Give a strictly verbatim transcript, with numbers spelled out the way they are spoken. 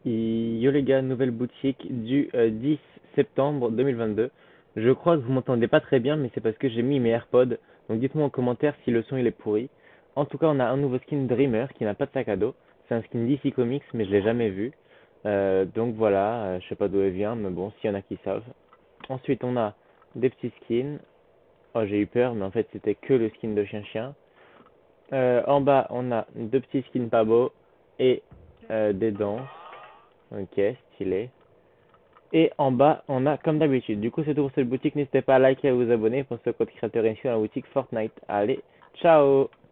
Yo les gars, nouvelle boutique du euh, dix septembre deux mille vingt-deux. Je crois que vous m'entendez pas très bien, mais c'est parce que j'ai mis mes AirPods. Donc dites-moi en commentaire si le son il est pourri. En tout cas, on a un nouveau skin Dreamer qui n'a pas de sac à dos. C'est un skin D C Comics, mais je l'ai jamais vu. Euh, donc voilà, euh, je sais pas d'où elle vient, mais bon, s'il y en a qui savent. Ensuite, on a des petits skins. Oh, j'ai eu peur, mais en fait, c'était que le skin de chien-chien. Euh, en bas, on a deux petits skins pas beaux et euh, des dents. Ok, stylé. Et en bas, on a comme d'habitude. Du coup, c'est tout pour cette boutique. N'hésitez pas à liker et à vous abonner pour ce code créateur ici dans la boutique Fortnite. Allez, ciao!